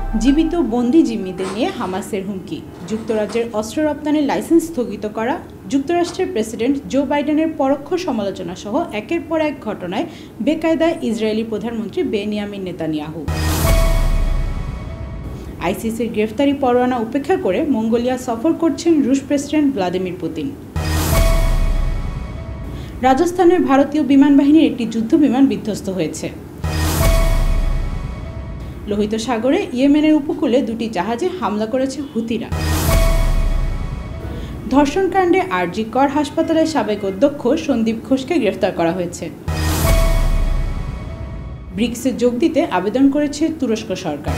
জীবিত বন্দি জিম্মিদের নিয়ে হামাসের হুমকি, যুক্তরাজ্যের অস্ত্র রপ্তানির লাইসেন্স স্থগিত করা, যুক্তরাষ্ট্রের প্রেসিডেন্ট জো বাইডেনের পরোক্ষ সমালোচনা সহ একের পর এক ঘটনায় বেকায়দায় ইসরায়েলি প্রধানমন্ত্রী বেনিয়ামিন নেতানিয়াহু। আইসিসির গ্রেফতারি পরোয়ানা উপেক্ষা করে মঙ্গোলিয়া সফর করছেন রুশ প্রেসিডেন্ট ভ্লাদিমির পুতিন। রাজস্থানের ভারতীয় বিমান বাহিনীর একটি যুদ্ধবিমান বিধ্বস্ত হয়েছে। লোহিত সাগরে ইয়েমেনের উপকূলে দুটি জাহাজে হামলা করেছে হুতিরা। ধর্ষণকাণ্ডে আরজি কর হাসপাতালের সাবেক অধ্যক্ষ সন্দীপ ঘোষকে গ্রেফতার করা হয়েছে। ব্রিক্সে যোগ দিতে আবেদন করেছে তুরস্ক সরকার।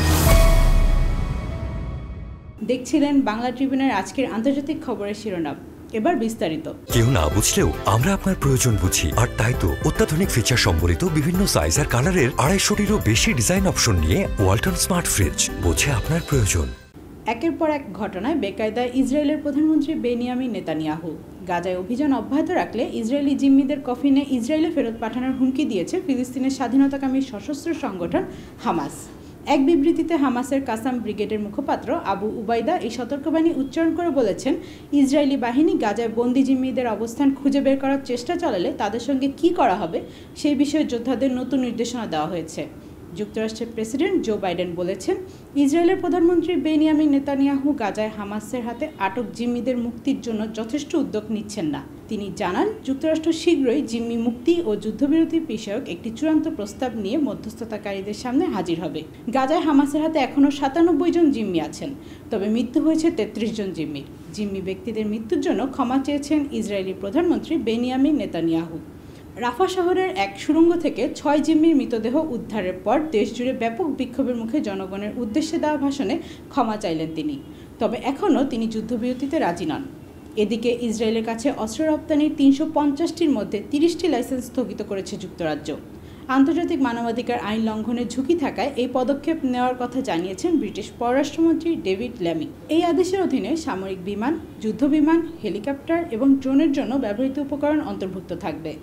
দেখছিলেন বাংলা ট্রিবিউনের আজকের আন্তর্জাতিক খবরের শিরোনাম। এবার বিস্তারিত। কেউ না বুঝলেও আমরা আপনার প্রয়োজন বুঝি, আর তাই তো অত্যাধুনিক ফিচার সম্বলিত বিভিন্ন সাইজ আর কালারের 250-টিরও বেশি ডিজাইন অপশন নিয়ে ওয়ালটন স্মার্ট ফ্রিজ বোঝে আপনার প্রয়োজন। একের পর এক ঘটনায় বেকায়দায় ইসরায়েলের প্রধানমন্ত্রী বেনিয়ামিন নেতানিয়াহু। গাজায় অভিযান অব্যাহত রাখলে ইসরায়েলি জিম্মিদের কফিনে ইসরায়েলে ফেরত পাঠানোর হুমকি দিয়েছে ফিলিস্তিনের স্বাধীনতাকামী সশস্ত্র সংগঠন হামাস। এক বিবৃতিতে হামাসের কাসাম ব্রিগেডের মুখপাত্র আবু উবাইদা এই সতর্কবাণী উচ্চারণ করে বলেছেন, ইসরায়েলি বাহিনী গাজায় বন্দি জিম্মিদের অবস্থান খুঁজে বের করার চেষ্টা চালালে তাদের সঙ্গে কী করা হবে সেই বিষয়ে যোদ্ধাদের নতুন নির্দেশনা দেওয়া হয়েছে। যুক্তরাষ্ট্রের প্রেসিডেন্ট জো বাইডেন বলেছেন, ইসরায়েলের প্রধানমন্ত্রী বেনিয়ামিন নেতানিয়াহু গাজায় হামাসের হাতে আটক জিম্মিদের মুক্তির জন্য যথেষ্ট উদ্যোগ নিচ্ছেন না। তিনি জানান, যুক্তরাষ্ট্র শীঘ্রই জিম্মি মুক্তি ও যুদ্ধবিরতি বিষয়ক একটি চূড়ান্ত প্রস্তাব নিয়ে মধ্যস্থতাকারীদের সামনে হাজির হবে। গাজায় হামাসের হাতে এখনও 97 জন জিম্মি আছেন, তবে মৃত্যু হয়েছে 33 জন জিম্মির। জিম্মি ব্যক্তিদের মৃত্যুর জন্য ক্ষমা চেয়েছেন ইসরায়েলি প্রধানমন্ত্রী বেনিয়ামিন নেতানিয়াহু। রাফা শহরের এক সুড়ঙ্গ থেকে 6 জিম্মির মৃতদেহ উদ্ধারের পর দেশজুড়ে ব্যাপক বিক্ষোভের মুখে জনগণের উদ্দেশ্যে দেওয়া ভাষণে ক্ষমা চাইলেন তিনি। তবে এখনও তিনি যুদ্ধবিরতিতে রাজি নন। এদিকে ইসরায়েলের কাছে অস্ত্র রপ্তানির 350টির মধ্যে 30টি লাইসেন্স স্থগিত করেছে যুক্তরাজ্য। আন্তর্জাতিক মানবাধিকার আইন লঙ্ঘনের ঝুঁকি থাকায় এই পদক্ষেপ নেওয়ার কথা জানিয়েছেন ব্রিটিশ পররাষ্ট্রমন্ত্রী ডেভিড ল্যামি। এই আদেশের অধীনে সামরিক বিমান, যুদ্ধবিমান, হেলিকপ্টার এবং ড্রোনের জন্য ব্যবহৃত উপকরণ অন্তর্ভুক্ত থাকবে।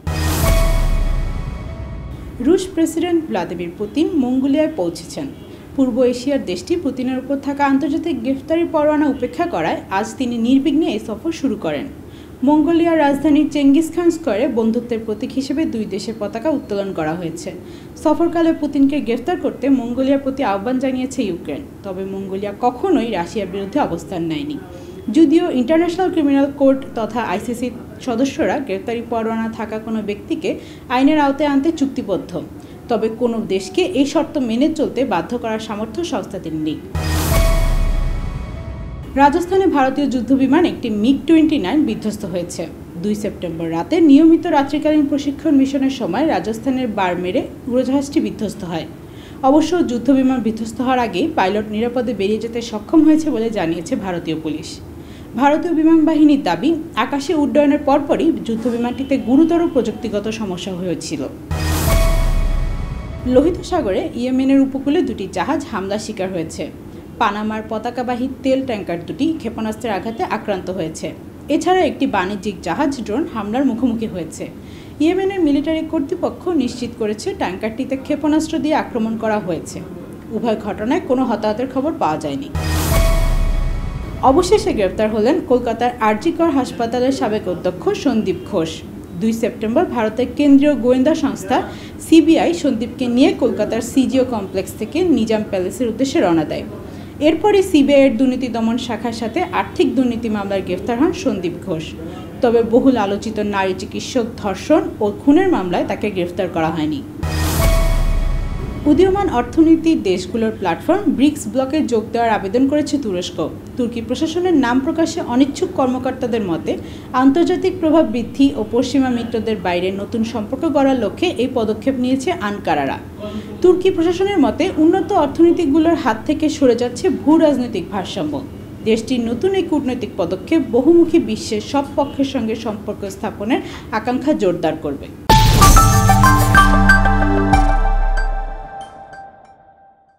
রুশ প্রেসিডেন্ট ভ্লাদিমির পুতিন মঙ্গোলিয়ায় পৌঁছেছেন। পূর্ব এশিয়ার দেশটি পুতিনের উপর থাকা আন্তর্জাতিক গ্রেফতারি পরোয়ানা উপেক্ষা করায় আজ তিনি নির্বিঘ্নে এই সফর শুরু করেন। মঙ্গোলিয়ার রাজধানী চেঙ্গিস খান স্কোয়ারে বন্ধুত্বের প্রতীক হিসেবে দুই দেশের পতাকা উত্তোলন করা হয়েছে। সফরকালে পুতিনকে গ্রেফতার করতে মঙ্গোলিয়ার প্রতি আহ্বান জানিয়েছে ইউক্রেন, তবে মঙ্গোলিয়া কখনোই রাশিয়ার বিরুদ্ধে অবস্থান নেয়নি। যদিও ইন্টারন্যাশনাল ক্রিমিনাল কোর্ট তথা আইসিসির সদস্যরা গ্রেফতারি পরোয়ানা থাকা কোনো ব্যক্তিকে আইনের আওতায় আনতে চুক্তিবদ্ধ, তবে কোনো দেশকে এই শর্ত মেনে চলতে বাধ্য করার সামর্থ্য সংস্থাটির নেই। রাজস্থানে ভারতীয় যুদ্ধবিমান একটি মিগ-29 বিধ্বস্ত হয়েছে। 2 সেপ্টেম্বর রাতে নিয়মিত রাত্রিকালীন প্রশিক্ষণ মিশনের সময় রাজস্থানের বারমেরে উড়োজাহাজটি বিধ্বস্ত হয়। অবশ্য যুদ্ধবিমান বিধ্বস্ত হওয়ার আগেই পাইলট নিরাপদে বেরিয়ে যেতে সক্ষম হয়েছে বলে জানিয়েছে ভারতীয় পুলিশ। ভারতীয় বিমান বাহিনীর দাবি, আকাশে উড্ডয়নের পরপরই যুদ্ধবিমানটিতে গুরুতর প্রযুক্তিগত সমস্যা হয়েছিল। লোহিত সাগরে ইয়েমেনের উপকূলে দুটি জাহাজ হামলার শিকার হয়েছে। পানামার পতাকাবাহী তেল ট্যাঙ্কার দুটি ক্ষেপণাস্ত্রের আঘাতে আক্রান্ত হয়েছে। এছাড়া একটি বাণিজ্যিক জাহাজ ড্রোন হামলার মুখোমুখি হয়েছে। ইয়েমেনের মিলিটারি কর্তৃপক্ষ নিশ্চিত করেছে ট্যাঙ্কারটিতে ক্ষেপণাস্ত্র দিয়ে আক্রমণ করা হয়েছে। উভয় ঘটনায় কোনো হতাহতের খবর পাওয়া যায়নি। অবশেষে গ্রেফতার হলেন কলকাতার আরজি কর হাসপাতালের সাবেক অধ্যক্ষ সন্দীপ ঘোষ। 2 সেপ্টেম্বর ভারতের কেন্দ্রীয় গোয়েন্দা সংস্থা সিবিআই সন্দীপকে নিয়ে কলকাতার সিজিও কমপ্লেক্স থেকে নিজাম প্যালেসের উদ্দেশ্যে রওনা দেয়। এরপরই সিবিআইয়ের দুর্নীতি দমন শাখার সাথে আর্থিক দুর্নীতি মামলায় গ্রেফতার হন সন্দীপ ঘোষ। তবে বহুল আলোচিত নারী চিকিৎসক ধর্ষণ ও খুনের মামলায় তাকে গ্রেফতার করা হয়নি। উদীয়মান অর্থনীতির দেশগুলোর প্ল্যাটফর্ম ব্রিক্স ব্লকে যোগ দেওয়ার আবেদন করেছে তুরস্ক। তুর্কি প্রশাসনের নাম প্রকাশে অনিচ্ছুক কর্মকর্তাদের মতে, আন্তর্জাতিক প্রভাব বৃদ্ধি ও পশ্চিমা মিত্রদের বাইরে নতুন সম্পর্ক গড়ার লক্ষ্যে এই পদক্ষেপ নিয়েছে আনকারারা। তুর্কি প্রশাসনের মতে, উন্নত অর্থনীতিগুলোর হাত থেকে সরে যাচ্ছে ভূ রাজনৈতিক ভারসাম্য। দেশটির নতুন এই কূটনৈতিক পদক্ষেপ বহুমুখী বিশ্বের সব পক্ষের সঙ্গে সম্পর্ক স্থাপনের আকাঙ্ক্ষা জোরদার করবে।